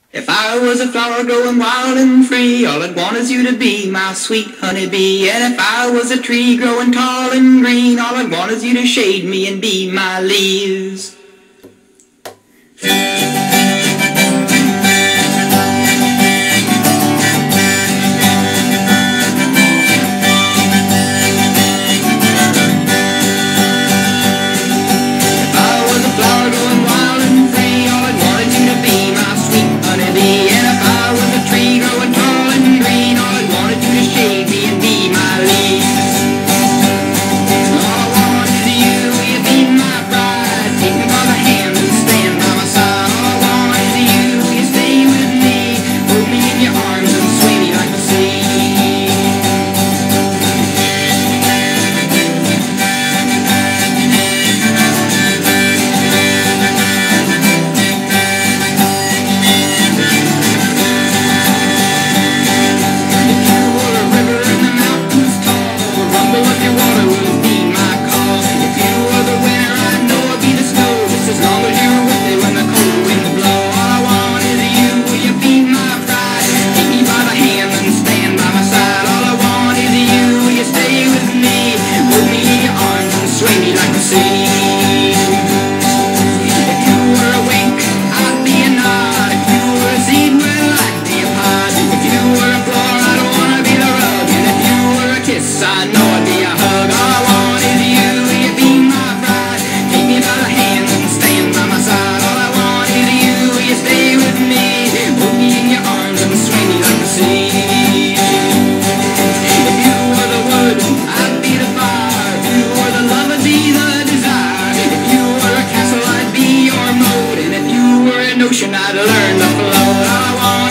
If I was a flower growing wild and free, all I'd want is you to be my sweet honeybee. And if I was a tree growing tall and green, all I'd want is you to shade me and be my leaves. I know I'd be a hug. All I want is you, will you be my bride? Take me by the hand and stand by my side. All I want is you, will you stay with me? Hold me in your arms and sway me like the sea. If you were the wood, I'd be the fire. If you were the love, I'd be the desire. If you were a castle, I'd be your moat. And if you were an ocean, I'd learn to float. All I want